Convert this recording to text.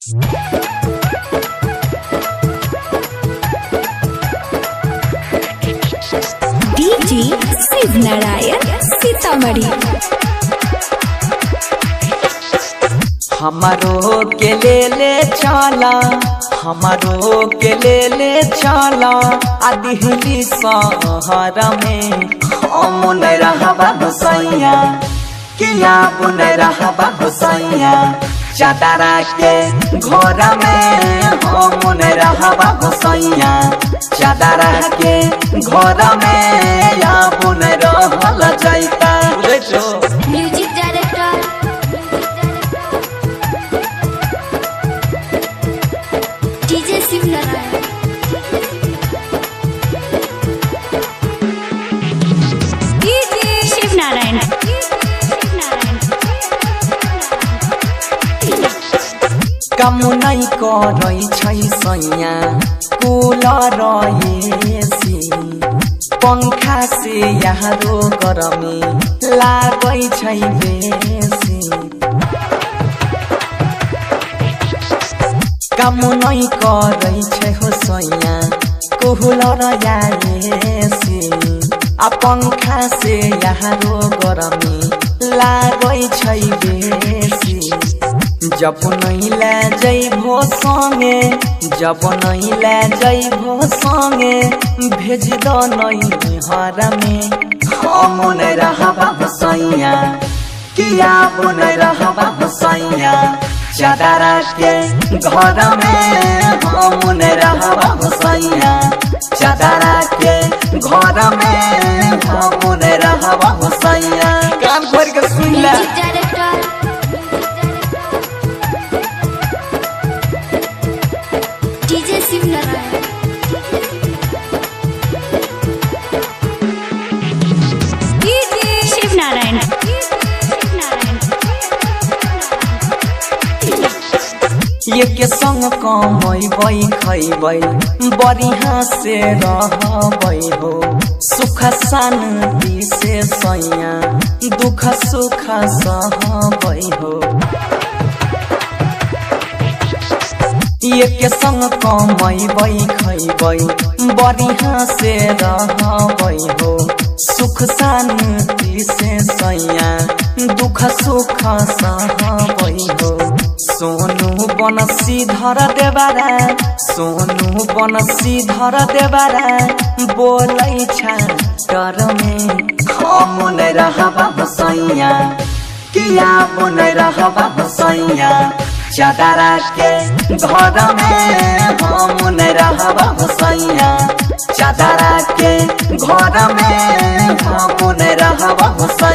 DJ Shiv Narayan Sitamarhi. हमारो के ले चला, हमारो के ले चला दिल्ली शहर में हम नहीं रहबा गोसैया, किया बुन रहबा गोसैया। चादरा के घर में हम नहीं रहबा गोसैया, चादरा के घर में या बुन रहल जाइता। Music director DJ Shiv Narayan. Shiv Narayan कम नहीं करै छै सैया कूलर एसी, पंखा से यारो गरमी लागै छै बेसी। कम नहीं करै छै हो सैया कूलर या एसी, आ पंखा से यारो गरमी लागै छै बेसी। जब नहीं ले जइबो संगे, जब नहीं ले जइबो संगे भेज दो नहीं हर में हम नहीं रहबा गोसैया, किया बुन रहबा गोसैया। चादरा के घर में हम नहीं रहबा गोसैया, चादरा के घर में हम नहीं रहबा गोसैया। कान खोल के सुन ले। डीजे शिव नारायण। शिव नारायण ये के संग कमैबै खैबै बढ़िया से रहबै हो, सुख शांति से सैया दुख सुख सहबै हो। ये के संग कमैबै खैबै बढ़िया से रहबै हो, सुख शांति से सैया दुख सुख सहबै हो। सोनू बनसीधर देवारा, सोनू बनसीधर देवारा बोलै छ डर में हम नहीं रहबा गोसैया, किया बुन रहबा गोसैया। चादरा के घर में हम नहीं रहबा गोसैया, चादरा के घर में हम नहीं रहबा गोसैया।